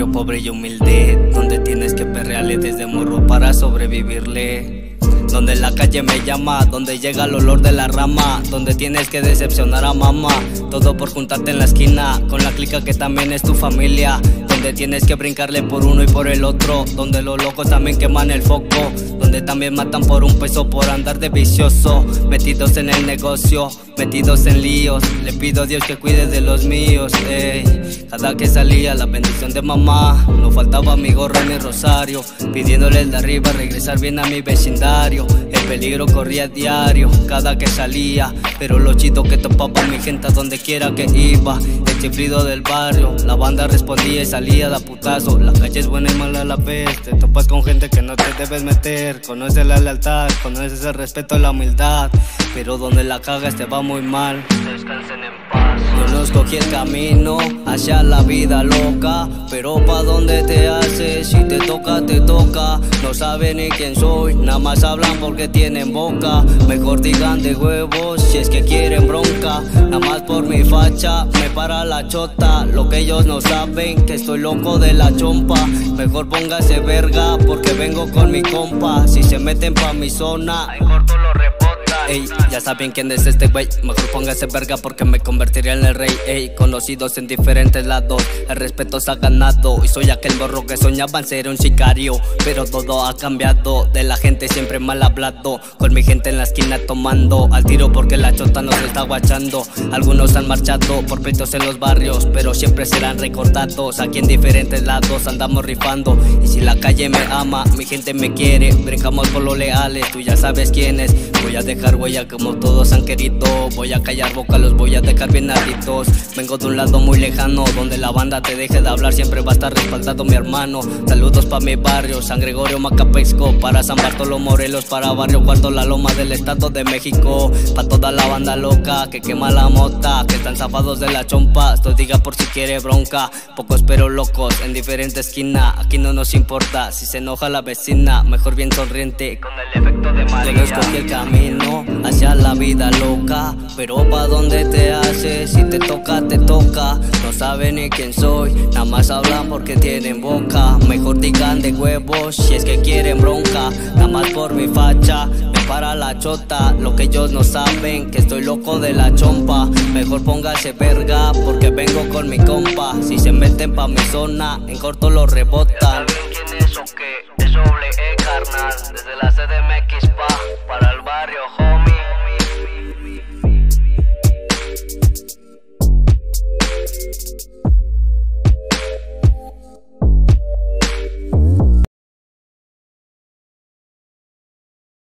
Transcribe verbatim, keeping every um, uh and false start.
barrio pobre y humilde, donde tienes que perrearle desde morro para sobrevivirle. Donde la calle me llama, donde llega el olor de la rama, donde tienes que decepcionar a mamá, todo por juntarte en la esquina con la clica que también es tu familia. Donde tienes que brincarle por uno y por el otro, donde los locos también queman el foco, donde también matan por un peso por andar de vicioso, metidos en el negocio, metidos en líos. Le pido a Dios que cuide de los míos, ey. Cada que salía la bendición de mamá, no faltaba mi gorro ni rosario, pidiéndole el de arriba regresar bien a mi vecindario. El peligro corría a diario cada que salía, pero lo chido que topaba mi gente a donde quiera que iba. El chiflido del barrio, la banda respondía y salía de putazo. La calle es buena y mala a la vez, te topas con gente que no te debes meter. Conoces la lealtad, conoces el respeto y la humildad, pero donde la cagas te va muy mal. Descansen en paz. Yo no escogí el camino hacia la vida loca, pero pa' dónde te haces, si te toca, te toca. No saben ni quién soy, nada más hablan porque tienen boca. Mejor digan de huevos si es que quieren bronca. Nada más por mi facha me para la chota. Lo que ellos no saben, que estoy loco de la chompa. Mejor póngase verga porque vengo con mi compa. Si se meten pa' mi zona, en corto lo reportan. Ey, ya saben quién es este güey, mejor póngase verga porque me convertiría en el rey. Ey, conocidos en diferentes lados, el respeto se ha ganado. Y soy aquel morro que soñaba en ser un sicario, pero todo ha cambiado. De la gente siempre mal hablado, con mi gente en la esquina tomando al tiro porque la chota nos está guachando. Algunos han marchado por pleitos en los barrios, pero siempre serán recordados. Aquí en diferentes lados andamos rifando, y si la calle me ama, mi gente me quiere. Brincamos por los leales, tú ya sabes quiénes. Voy a dejar huella como todos han querido, voy a callar boca, los voy a dejar bien arritos. Vengo de un lado muy lejano, donde la banda te deje de hablar, siempre va a estar respaldado mi hermano. Saludos pa' mi barrio, San Gregorio, Macapexco, para San Bartolo, Morelos, para Barrio Cuarto, La Loma del Estado de México. Pa' toda la banda loca que quema la mota, que están zafados de la chompa. Esto diga por si quiere bronca, pocos pero locos en diferentes esquinas. Aquí no nos importa si se enoja la vecina, mejor bien sonriente con el efecto de María. Yo no escogí el camino hacia la vida loca, pero pa' dónde te haces, si te toca, te toca. No saben ni quién soy, nada más hablan porque tienen boca. Mejor digan de huevos si es que quieren bronca. Nada más por mi facha me para la chota. Lo que ellos no saben, que estoy loco de la chompa. Mejor póngase verga porque vengo con mi compa. Si se meten pa' mi zona, en corto lo rebotan. ¿Saben quién es o qué? Es doble E, carnal, desde la